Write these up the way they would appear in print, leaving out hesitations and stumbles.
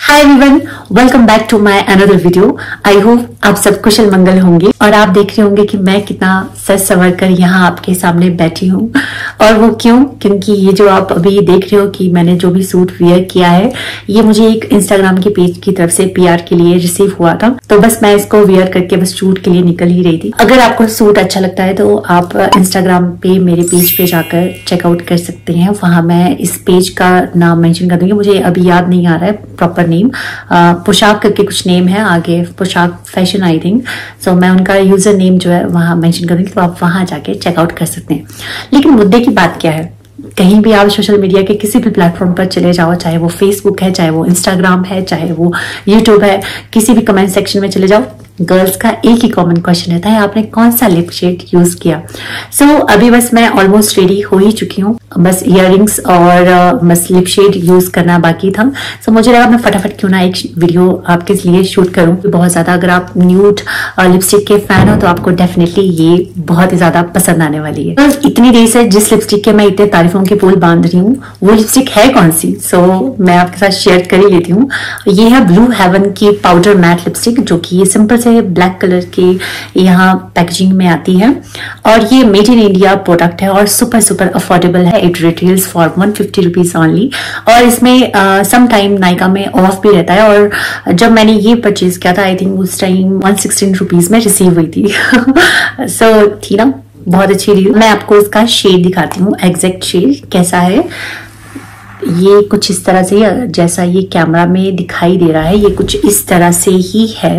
Hi everyone, welcome back to my another video. I hope आप सब कुशल मंगल होंगे और आप देख रहे होंगे कि मैं कितना सज संवर कर यहाँ आपके सामने बैठी हूँ। और वो क्यों? क्योंकि ये जो आप अभी देख रहे हो कि मैंने जो भी सूट वेयर किया है, ये मुझे एक इंस्टाग्राम के पेज की तरफ से PR के लिए रिसीव हुआ था। तो बस मैं इसको वेयर करके बस शूट के लिए निकल ही रही थी। अगर आपको सूट अच्छा लगता है तो आप इंस्टाग्राम पे मेरे पेज पे जाकर चेकआउट कर सकते हैं। वहां मैं इस पेज का नाम मेंशन कर दूंगी, मुझे अभी याद नहीं आ रहा है प्रॉपर नेम। पोशाक करके कुछ नेम है आगे, पोशाक फैशन आई थिंक। सो मैं उनका यूजर नेम जो है वहां मेंशन करूंगी, तो आप वहां जाके चेकआउट कर सकते हैं। लेकिन मुद्दे की बात क्या है, कहीं भी आप सोशल मीडिया के किसी भी प्लेटफॉर्म पर चले जाओ, चाहे वो फेसबुक है, चाहे वो इंस्टाग्राम है, चाहे वो यूट्यूब है, किसी भी कमेंट सेक्शन में चले जाओ, गर्ल्स का एक ही कॉमन क्वेश्चन रहता है, आपने कौन सा लिप शेड यूज किया। सो अभी बस मैं ऑलमोस्ट रेडी हो ही चुकी हूँ, बस इयररिंग्स और बस लिप शेड यूज करना बाकी था। सो मुझे लगा मैं फटाफट क्यों ना एक वीडियो आपके लिए शूट करूँ। बहुत ज्यादा अगर आप न्यूड लिपस्टिक के फैन हो तो आपको डेफिनेटली ये बहुत ही ज्यादा पसंद आने वाली है। तो इतनी देर से जिस लिपस्टिक के मैं इतने तारीफों के पुल बांध रही हूँ, वो लिपस्टिक है कौन सी? सो मैं आपके साथ शेयर कर ही लेती हूँ। ये है ब्लू हेवन की पाउडर मैट लिपस्टिक, जो कि ये सिंपल से ब्लैक कलर की यहाँ पैकेजिंग में आती है और ये मेड इन इंडिया प्रोडक्ट है और सुपर सुपर अफोर्डेबल है। It retails for 150 rupees only और इसमें सम टाइम नायका में ऑफ भी रहता है। और जब मैंने ये परचेज किया था, आई थिंक उस टाइम 116 रुपीज में रिसीव हुई थी। सो थी ना बहुत अच्छी डील। मैं आपको इसका शेड दिखाती हूँ, एग्जैक्ट शेड कैसा है। ये कुछ इस तरह से, जैसा ये कैमरा में दिखाई दे रहा है, ये कुछ इस तरह से ही है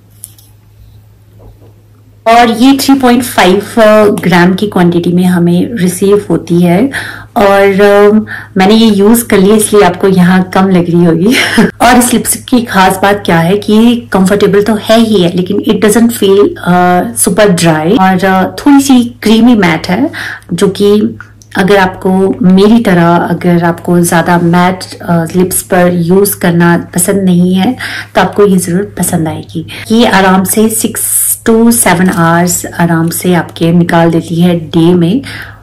और ये 3.5 ग्राम की क्वांटिटी में हमें रिसीव होती है। और मैंने ये यूज कर लिया इसलिए आपको यहाँ कम लग रही होगी। और इस लिपस्टिक की खास बात क्या है कि ये कंफर्टेबल तो है ही है, लेकिन it doesn't feel super dry और थोड़ी सी क्रीमी मैट है, जो कि अगर आपको मेरी तरह अगर आपको ज्यादा मैट लिप्स पर यूज करना पसंद नहीं है तो आपको ये जरूर पसंद आएगी। ये आराम से 6 to 7 आवर्स आराम से आपके निकाल देती है डे में।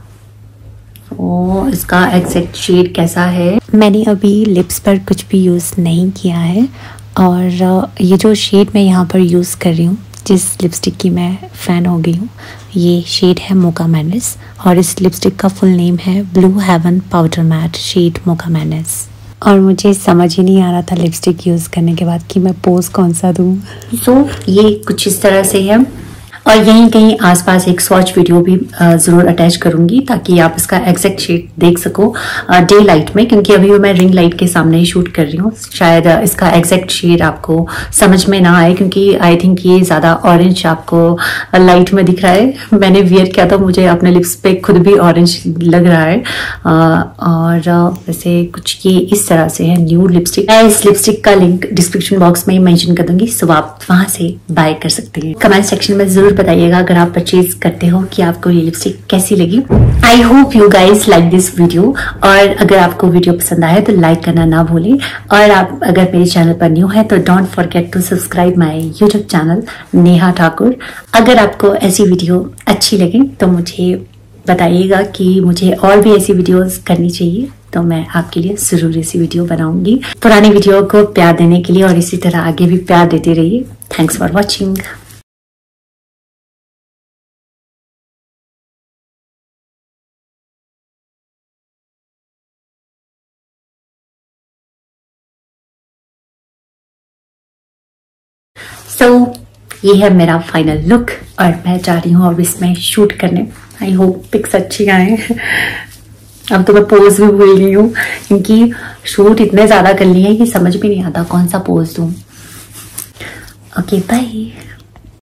तो इसका एग्जैक्ट शेड कैसा है, मैंने अभी लिप्स पर कुछ भी यूज नहीं किया है। और ये जो शेड मैं यहाँ पर यूज कर रही हूँ, जिस लिपस्टिक की मैं फ़ैन हो गई हूँ, ये शेड है मोका मैनस और इस लिपस्टिक का फुल नेम है blue heaven powder matte shade mocha manus. और मुझे समझ ही नहीं आ रहा था लिपस्टिक यूज़ करने के बाद कि मैं पोज कौन सा दूँ। सो ये कुछ इस तरह से है और यहीं कहीं आसपास एक स्वॉच वीडियो भी जरूर अटैच करूंगी ताकि आप इसका एग्जैक्ट शेड देख सको डे लाइट में, क्योंकि अभी मैं रिंग लाइट के सामने ही शूट कर रही हूँ। शायद इसका एग्जैक्ट शेड आपको समझ में ना आए, क्योंकि आई थिंक ये ज्यादा ऑरेंज आपको लाइट में दिख रहा है। मैंने वियर किया था, मुझे अपने लिप्स पे खुद भी ऑरेंज लग रहा है। और वैसे कुछ ये इस तरह से है न्यूड लिपस्टिक। मैं इस लिपस्टिक का लिंक डिस्क्रिप्शन बॉक्स में ही मेंशन कर दूंगी, सो आप वहां से बाय कर सकते हैं। कमेंट सेक्शन में जरूर बताइएगा अगर आप परचेज करते हो कि आपको ये लिपस्टिक कैसी लगी। I hope you guys like this video. और अगर आपको वीडियो पसंद आए तो लाइक करना ना भूलें। और आप अगर मेरे चैनल पर न्यू है तो don't forget to subscribe my YouTube channel Neha Thakur. अगर आपको ऐसी वीडियो अच्छी लगे तो मुझे बताइएगा कि मुझे और भी ऐसी वीडियोस करनी चाहिए, तो मैं आपके लिए जरूर ऐसी वीडियो बनाऊंगी। पुरानी वीडियो को प्यार देने के लिए और इसी तरह आगे भी प्यार देते रहिए। Thanks for watching. सो ये है मेरा फाइनल लुक और मैं जा रही हूँ अब इसमें शूट करने। आई होप पिक्स अच्छी आए। अब तो मैं पोज भी भूल गई हूँ, क्योंकि शूट इतने ज्यादा कर लिए हैं कि समझ भी नहीं आता कौन सा पोज दूँ। Okay bye.